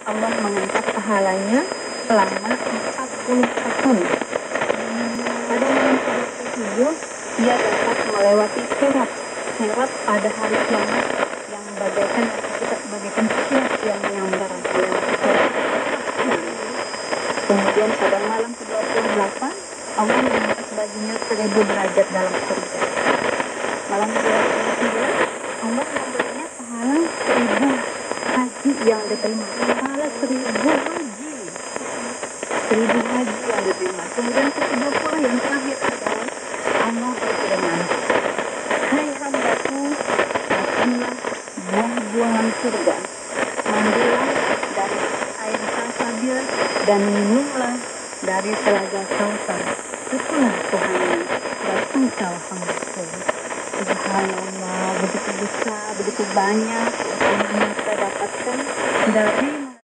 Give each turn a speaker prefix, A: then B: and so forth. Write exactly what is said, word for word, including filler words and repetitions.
A: Allah mengangkat pahalanya selama empat puluh tahun. Pada malam ketujuh, dia dapat melewati sirat. Sirat pada hari kiamat yang bagaikan kita bagaikan sirat yang menyambar melewati sirat. Kemudian pada malam ke dua puluh delapan, Allah mengangkat baginya seribu derajat dalam surga. Malam ke dua puluh sembilan, Allah memberinya pahala seribu haji yang diterima. Pahala seribu haji. Seribu haji yang diterima. Kemudian ke tiga puluh yang terakhir adalah Allah berfirman, hai hambaku, makanlah buah-buahan surga. Mandilah dari air salsabil dan minumlah dari telaga Kautsar. Itulah Tuhanmu dan engkau hambaku. Subhanallah, begitu besar, begitu banyak yang kita dapatkan dari